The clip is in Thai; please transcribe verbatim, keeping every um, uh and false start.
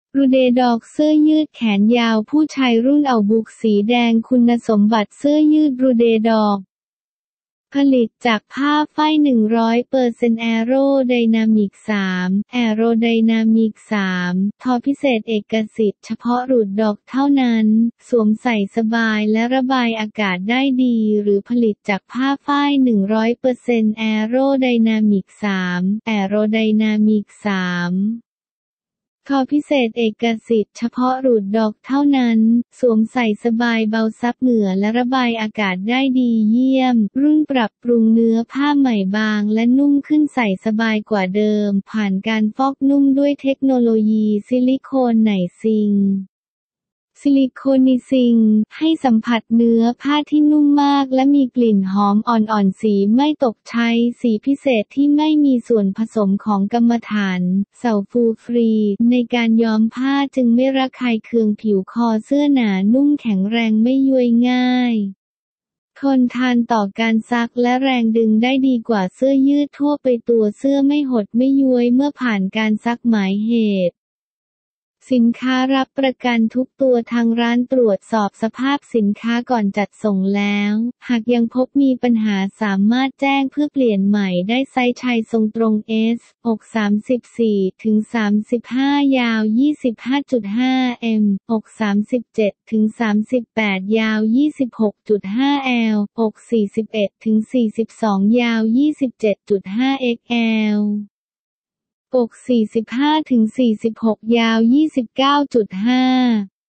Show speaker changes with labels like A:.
A: รูเดดอกเสื้อยืดแขนยาวผู้ชายรุ่นอัลบุกสีแดงคุณสมบัติเสื้อยืดรูเดดอกผลิตจากผ้าฝ้าย หนึ่งร้อยเปอร์เซ็นต์ แอโรไดนามิก สาม แอโรไดนามิก สาม ทอพิเศษเอกสิทธิ์เฉพาะรูดดอกเท่านั้นสวมใส่สบายและระบายอากาศได้ดีหรือผลิตจากผ้าฝ้าย หนึ่งร้อยเปอร์เซ็นต์ แอโรไดนามิก สาม แอโรไดนามิก สามทอพิเศษเอกสิทธิ์เฉพาะรูดดอกเท่านั้นสวมใส่สบายเบาซับเหงื่อและระบายอากาศได้ดีเยี่ยมรุ่นปรับปรุงเนื้อผ้าใหม่บางและนุ่มขึ้นใส่สบายกว่าเดิมผ่านการฟอกนุ่มด้วยเทคโนโลยีซิลิโคนไนซิงซิลิโคนิซิงให้สัมผัสเนื้อผ้าที่นุ่มมากและมีกลิ่นหอมอ่อนๆสีไม่ตกใช้สีพิเศษที่ไม่มีส่วนผสมของกรรมฐานเสาฟูฟรีในการย้อมผ้าจึงไม่ระคายเคืองผิวคอเสื้อหนานุ่มแข็งแรงไม่ย้วยง่ายทนทานต่อการซักและแรงดึงได้ดีกว่าเสื้อยืดทั่วไปตัวเสื้อไม่หดไม่ย้วยเมื่อผ่านการซักหมายเหตุสินค้ารับประกันทุกตัวทางร้านตรวจสอบสภาพสินค้าก่อนจัดส่งแล้วหากยังพบมีปัญหาสามารถแจ้งเพื่อเปลี่ยนใหม่ได้ไซส์ชายทรงตรง เอส อก สามสิบสี่ถึงสามสิบห้า ยาว ยี่สิบห้าจุดห้า เอ็ม อก สามสิบเจ็ดถึงสามสิบแปด ยาว ยี่สิบหกจุดห้า แอล อก สี่สิบเอ็ดถึงสี่สิบสอง ยาว ยี่สิบเจ็ดจุดห้า เอ็กซ์ แอลอก สี่สิบห้าถึงสี่สิบหก ยาว ยี่สิบเก้าจุดห้า